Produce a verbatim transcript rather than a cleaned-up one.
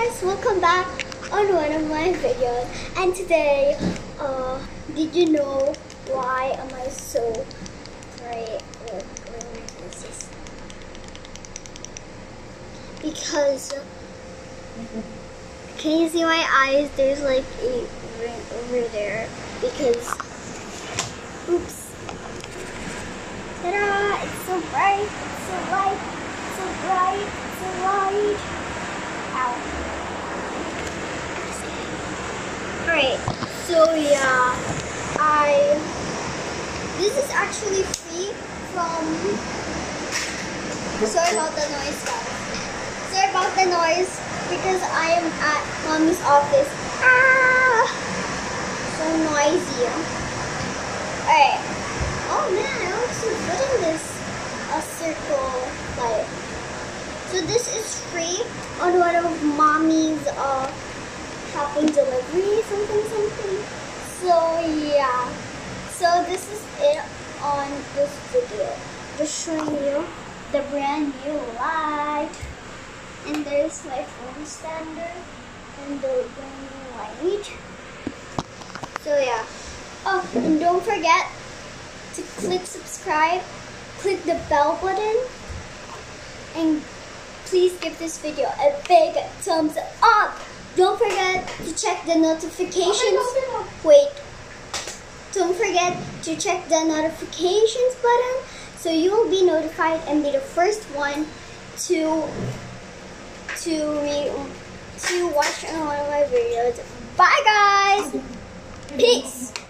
guys, welcome back on one of my videos. And today, uh, did you know why am I so bright? Look, this is because can you see my eyes? There's like a ring over there because oops. Ta-da! It's so bright. It's so light. It's so bright. It's so light. Ow. Alright, so yeah, I, this is actually free from, sorry about the noise guys, sorry about the noise because I am at mommy's office. Ah, so noisy. Alright, oh man, I look so good in this a circle light. So this is free on one of mommy's uh, shopping delivery, something, something. So yeah, so this is it on this video. Just showing you the brand new light. And there's my phone stander and the brand new light. So yeah. Oh, and don't forget to click subscribe, click the bell button, and please give this video a big thumbs up. Don't forget to check the notifications. Wait. Don't forget to check the notifications button so you will be notified and be the first one to to re, to watch one of my videos. Bye guys. Peace.